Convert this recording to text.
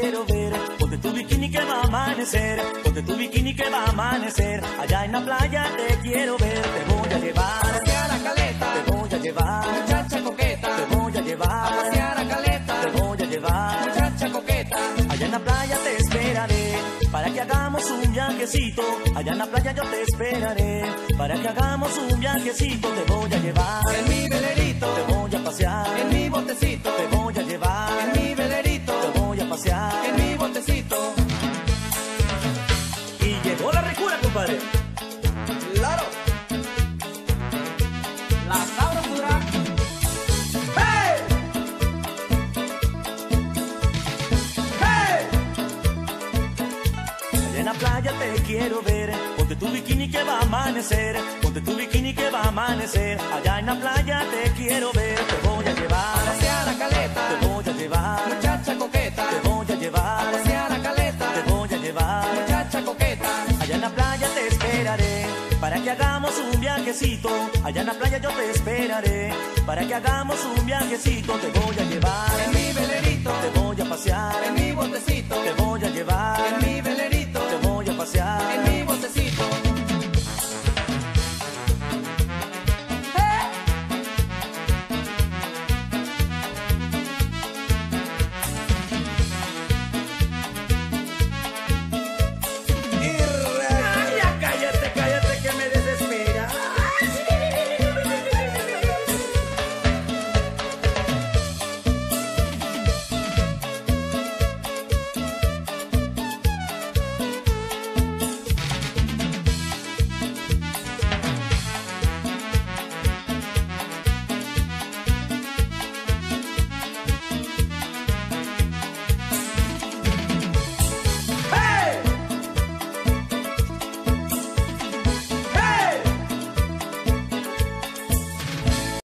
quiero ver. Ponte tu bikini que va a amanecer. Ponte tu bikini que va a amanecer. Allá en la playa te quiero ver. Te voy a llevar a pasear a Caleta. Te voy a llevar, muchacha coqueta. te voy a llevar a pasear a Caleta. Te voy a llevar, muchacha coqueta. allá en la playa te esperaré para que hagamos un viajecito. Allá en la playa yo te esperaré para que hagamos un viajecito. Te voy a llevar en mi velerito. te voy a pasear en mi botecito. te voy a llevar en mi velerito. te voy a pasear en mi botecito. Y llegó la recura, compadre. Claro. La sabrosura. ¡Hey! ¡Hey! Allá en la playa te quiero ver. Ponte tu bikini que va a amanecer. Ponte tu bikini que va a amanecer. Allá en la playa te quiero ver. Te voy a a llevar, pasear a Caleta. te voy a llevar, muchacha coqueta. te voy a a llevar, pasear a Caleta. te voy a llevar. muchacha coqueta. Allá en la playa te esperaré para que hagamos un viajecito. Allá en la playa yo te esperaré para que hagamos un viajecito. Te voy a llevar en mi velerito. te voy a pasear en mi botecito. te voy a llevar en mi